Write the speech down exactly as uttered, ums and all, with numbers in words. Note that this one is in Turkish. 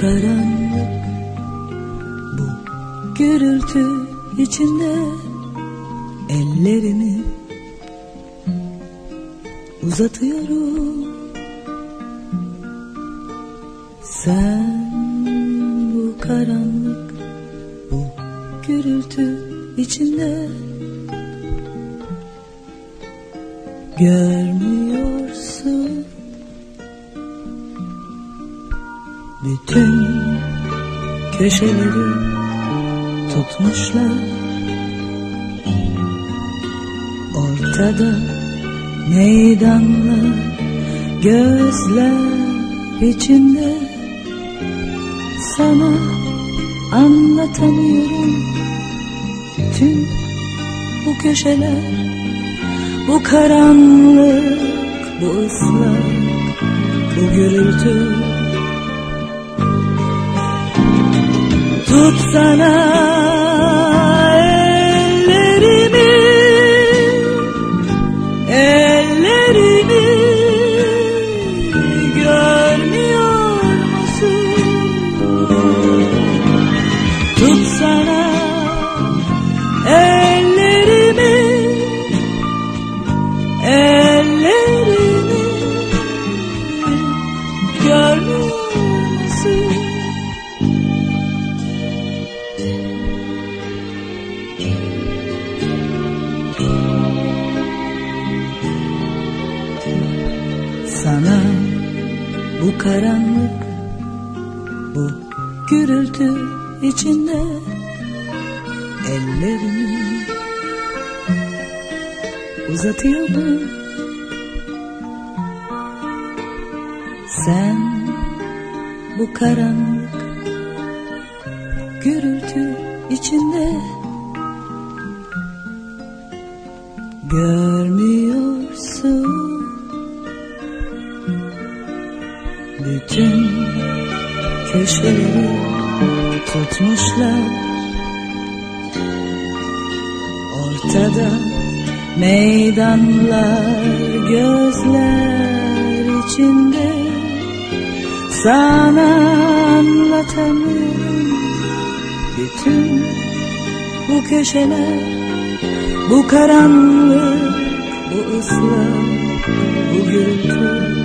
karanlık, bu gürültü içinde ellerimi uzatıyorum. Sen bu karanlık, bu gürültü içinde görmüyorsun. Bütün köşeleri tutmuşlar, ortada meydanlar, gözler içinde. Sana anlatamıyorum bütün bu köşeler, bu karanlık, bu ıslak, bu gürültü. Tutsana ellerimi, ellerimi, görmüyor musun? Tutsana ellerimi, ellerimi, görmüyor musun? Sana bu karanlık, bu gürültü içinde ellerimi uzatıyorum. Sen bu karanlık, gürültü içinde görmüyorsun. Bütün köşeleri tutmuşlar, ortada meydanlar, gözler içinde. Sana anlatamıyorum bütün bu köşeler, bu karanlık, bu ıslak, bu gürültü.